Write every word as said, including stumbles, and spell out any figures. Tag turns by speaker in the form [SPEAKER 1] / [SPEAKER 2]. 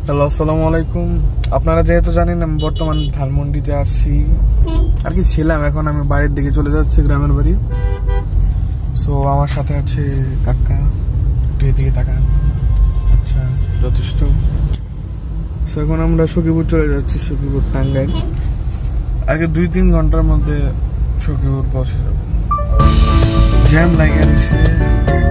[SPEAKER 1] Hello, আসসালামু আলাইকুম। আপনারা যেহেতু জানেন আমি বর্তমান ধানমন্ডিতে আসছি আর কি ছিলাম, এখন আমি বাড়ির দিকে চলে যাচ্ছি, গ্রামের বাড়ি। সো আমার সাথে আছে কাকা, একটু এদিকে তাকান। আচ্ছা, যথেষ্ট। সো এখন আমরা সখীপুর চলে যাচ্ছি, সখীপুর টাঙ্গাইল। আগে দুই তিন ঘন্টার মধ্যে সখীপুর পৌঁছে যাব। জ্যাম লাগে রয়েছে।